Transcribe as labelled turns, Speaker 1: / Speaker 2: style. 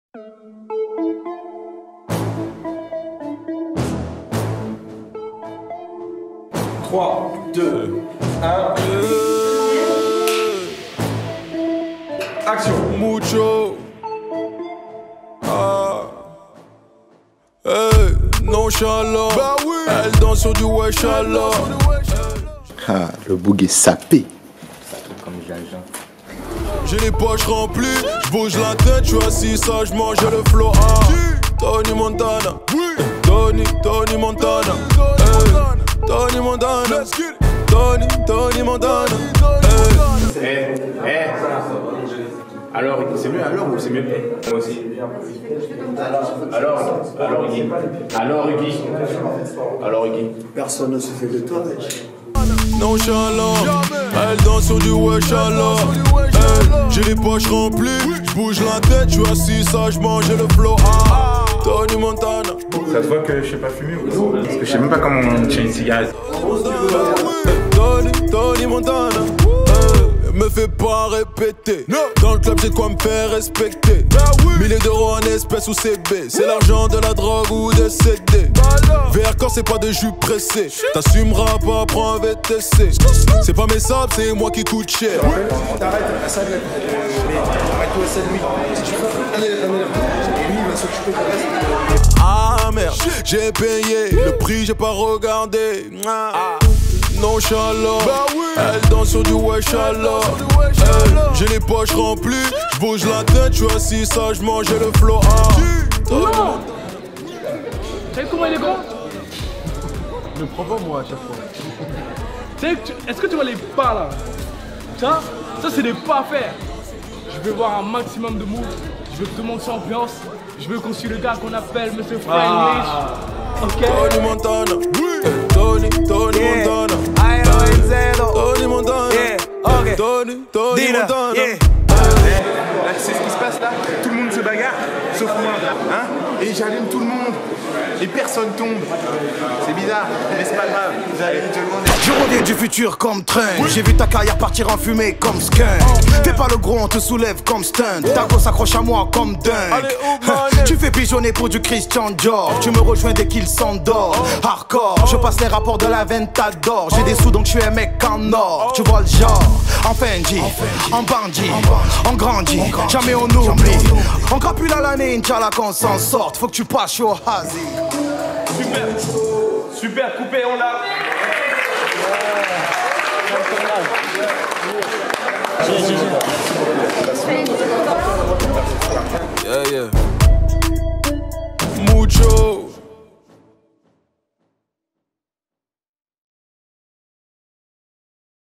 Speaker 1: 3, 2, 1. Action.
Speaker 2: Mucho. Hey, nonchalant. Bah oui. Elle danse sur du wesh-Allah.
Speaker 3: Ah, le boug est sapé.
Speaker 4: Comme Jaja.
Speaker 2: J'ai les poches remplies, j'bouge la tête, j'suis assis sagement, j'ai le flow. Tony Montana. Tony Montana. Tony Montana. Tony Montana.
Speaker 4: Alors, c'est mieux alors ou c'est mieux moi aussi. Alors, Iggy.
Speaker 5: Personne ne se fait de toi, mec.
Speaker 2: Nonchalant, elle danse sur du wesh-Allah. J'ai les poches remplies, j'bouge la tête, j'suis assis sagement, j'ai le flow. Tony Montana.
Speaker 4: Ça se voit que je sais pas fumer ou quoi? Parce que je sais même pas comment on tient une cigarette.
Speaker 2: Tony Montana. Me fais pas répéter. Dans le club j'ai de quoi me faire respecter. Milliers d'euros en espèces ou CB. C'est l'argent de la drogue ou des CD. VR quand c'est pas de jus pressé. T'assumeras pas, prends un VTC. C'est pas mes sables, c'est moi qui coûte cher.
Speaker 5: T'arrêtes, ça de arrête-toi ça de lui. Si tu veux, allez. Et lui, il va s'occuper de reste.
Speaker 2: Ah merde, j'ai payé le prix, j'ai pas regardé. Nonchalant, elle danse sur du wesh-Allah. J'ai les poches remplies, j'bouge la tête, j'suis assis sagement, j'ai le flow.
Speaker 6: Non. Tu sais comment il est grand? Ne prends pas moi à chaque fois. Est-ce que tu vois les pas là? Ça c'est des pas à faire. Je veux voir un maximum de moves. Je veux que tout le monde s'ambiance. Je veux qu'on suive le gars qu'on appelle Mr. Friendly. Ok.
Speaker 2: Tony Montana. Tony Montana. Tony Montana. Tony Montana.
Speaker 7: Là, tu sais ce qui se passe là? Tout le monde se bagarre, sauf moi. Hein? Et j'allume tout le monde. Et personne tombe. C'est bizarre, mais c'est pas grave. J'allume tout le monde.
Speaker 8: Je reviens du futur comme train. J'ai vu ta carrière partir en fumée comme skunk. Fais pas le gros, on te soulève comme stunt. Ta go s'accroche à moi comme dingue. Tu fais pigeonner pour du Christian Dior. Tu me rejoins dès qu'il s'endort. Hardcore, je passe les rapports de la Ventador. J'ai des sous donc je suis un mec en or. Tu vois le genre, en Fendi, en bandit, on grandit, jamais on oublie. On crapule à la ninja qu'on s'en sorte. Faut que tu passes au Hazi.
Speaker 1: Super, coupé, on l'a.
Speaker 2: Yeah.